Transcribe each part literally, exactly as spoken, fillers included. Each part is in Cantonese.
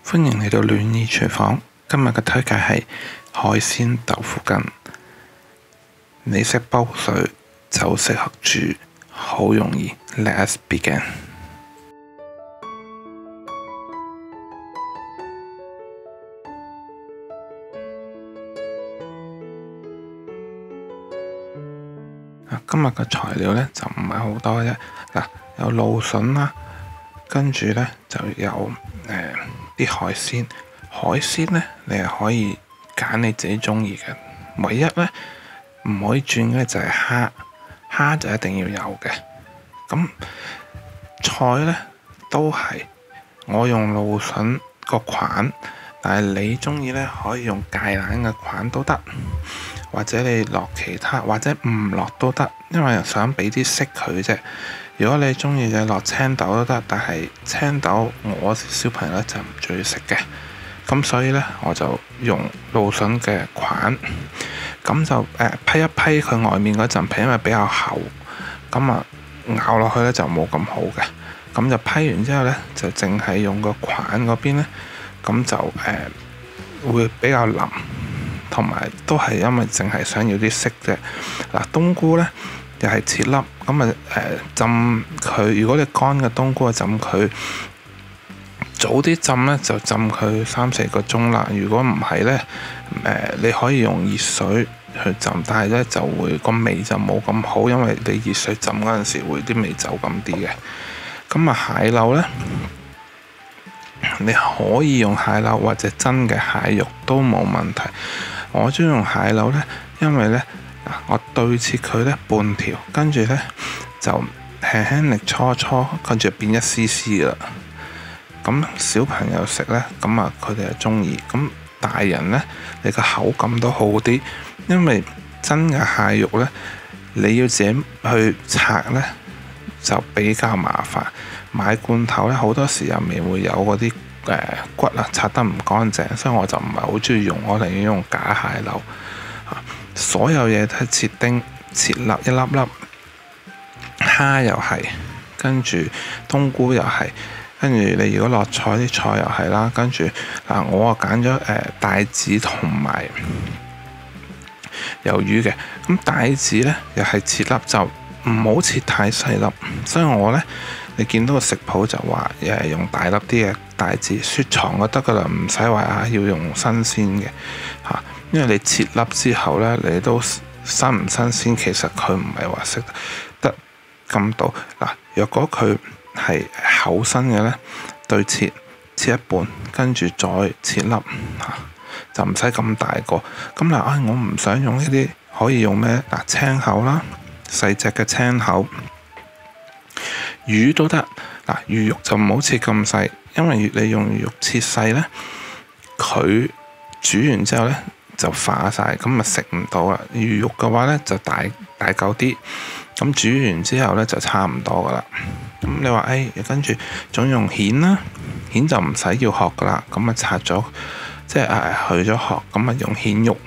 歡迎嚟到暖意廚房。今日嘅推介係海鮮豆腐羹。你識煲水就適合煮，好容易。Let us begin。今日嘅材料呢就唔係好多啫。嗱，有蘆筍啦，跟住呢就有誒啲、呃、海鮮。海鮮呢，你係可以揀你自己中意嘅。唯一呢唔可以轉嘅就係蝦，蝦就一定要有嘅。咁菜呢都係我用蘆筍個梗，但係你中意呢可以用芥蘭嘅梗都得。或者你落其他，或者唔落都得，因為想俾啲色佢啫。如果你中意嘅落青豆都得，但係青豆我小朋友咧就唔中意食嘅，咁所以呢，我就用蘆筍嘅梗，咁就誒、呃、批一批佢外面嗰陣皮，因為比較厚，咁啊咬落去呢就冇咁好嘅。咁就批完之後呢，就淨係用個梗嗰邊呢，咁就誒、呃、會比較腍。同埋都係因為淨係想要啲色啫。嗱，冬菇呢又係切粒，咁啊誒浸佢。如果你乾嘅冬菇啊，浸佢早啲浸呢，就浸佢三四個鐘啦。如果唔係呢，誒、呃、你可以用熱水去浸，但係呢就會個味就冇咁好，因為你熱水浸嗰陣時會啲味走咁啲嘅。咁啊蟹柳呢，你可以用蟹柳或者真嘅蟹肉都冇問題。我中意用蟹柳呢，因為呢，我對切佢呢半條，跟住呢就輕輕力搓搓，跟住變一絲絲啦。咁小朋友食呢，咁啊佢哋就中意。咁大人呢，你個口感都好啲，因為真嘅蟹肉呢，你要自己去拆呢，就比較麻煩。買罐頭呢，好多時入面會有嗰啲誒骨啊，拆得唔乾淨，所以我就唔係好中意用，我寧願用假蟹柳。所有嘢都係切丁、切粒一粒粒，蝦又係，跟住冬菇又係，跟住你如果落菜啲菜又係啦，跟住嗱我啊揀咗誒帶子同埋魷魚嘅。咁帶子呢又係切粒，就唔好切太細粒，所以我呢。你見到個食譜就話誒用大粒啲嘅帶子，雪藏就得噶啦，唔使話啊要用新鮮嘅嚇，因為你切粒之後呢，你都新唔新鮮，其實佢唔係話食得咁到嗱。若果佢係厚身嘅呢，對切切一半，跟住再切粒嚇，就唔使咁大個。咁嗱，唉，我唔想用呢啲，可以用咩嗱？青口啦，細隻嘅青口。魚都得嗱，魚肉就唔好切咁細，因為你用魚肉切細呢，佢煮完之後呢就化晒，咁咪食唔到啦。魚肉嘅話呢就大大嚿啲，咁煮完之後呢就差唔多噶啦。咁你話誒，跟住仲用蜆啦，蜆就唔使要殼噶啦，咁啊拆咗，即係誒去咗殼，咁啊用蜆肉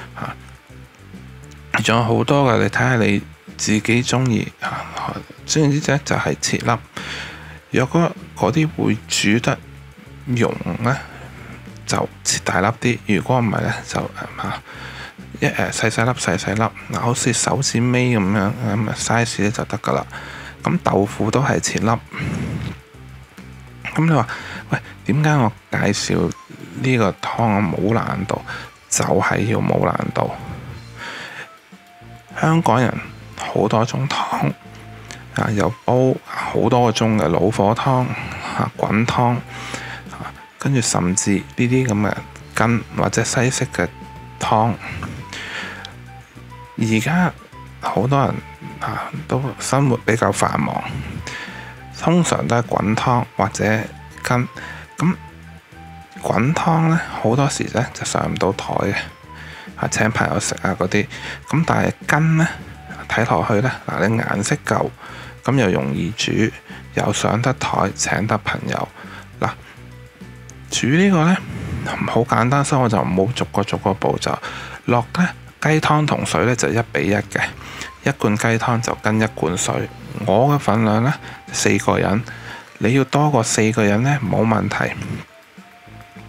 嚇。仲有好多嘅，你睇下你自己中意嚇。總之咧就係切粒，若果嗰啲會煮得溶呢，就切大粒啲；如果唔係呢，就嚇一誒細細粒細細粒，嗱好似手指尾咁樣咁啊 size 咧就得噶啦。咁豆腐都係切粒。咁你話喂，點解我介紹呢個湯啊冇難度？就係要冇難度。香港人好多種湯。啊！又煲好多個鐘嘅老火湯、啊滾湯、啊跟住甚至呢啲咁嘅羹或者西式嘅湯。而家好多人啊都生活比較繁忙，通常都係滾湯或者羹。咁滾湯呢，好多時呢就上唔到台嘅，啊請朋友食啊嗰啲。咁但係羹呢，睇落去呢，嗱你顏色夠。咁又容易煮，又上得台，請得朋友。嗱，煮呢個呢，好簡單，所以我就唔好逐個逐個步驟。落呢雞湯同水呢就一比一嘅，一罐雞湯就跟一罐水。我嘅份量呢，四個人，你要多過四個人呢冇問題。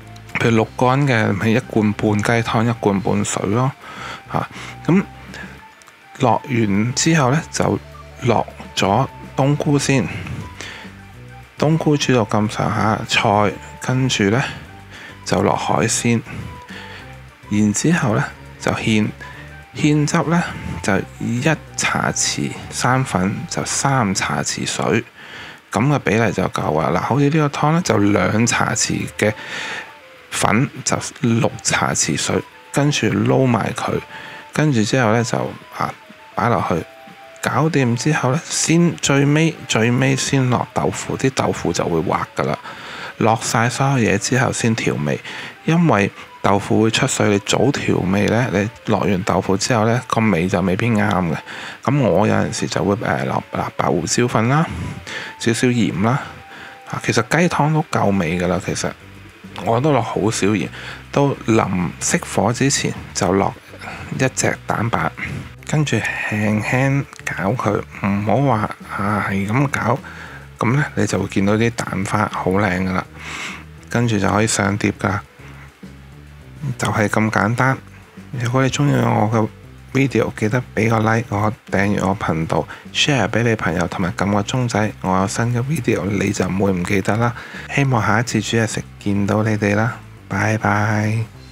譬如六個人嘅，咪一罐半雞湯，一罐半水咯。嚇，咁落完之後呢，就落咗冬菇先，冬菇煮到咁上下菜，跟住呢就落海鮮，然之後呢就芡芡汁呢，就一茶匙生粉就三茶匙水，咁嘅比例就夠啦。嗱，好似呢個湯呢，就兩茶匙嘅粉就六茶匙水，跟住撈埋佢，跟住之後呢，就啊擺落去，搞掂之後呢，先最尾最尾先落豆腐，啲豆腐就會滑噶啦。落晒所有嘢之後先調味，因為豆腐會出水，你早調味呢，你落完豆腐之後呢，個味就未必啱嘅。咁我有陣時就會誒落嗱白胡椒粉啦，少少鹽啦。啊，其實雞湯都夠味噶啦，其實我都落好少鹽，到臨熄火之前就落一隻蛋白，跟住輕輕攪佢，唔好話啊係咁攪。咁咧，你就會見到啲蛋花好靚噶啦，跟住就可以上碟噶啦，就係咁簡單。如果你中意我嘅 video，記得俾個 like，我訂閱我頻道 ，share 俾你朋友，同埋撳個鐘仔，我有新嘅 video 你就唔會唔記得啦。希望下一次煮嘢食見到你哋啦，拜拜。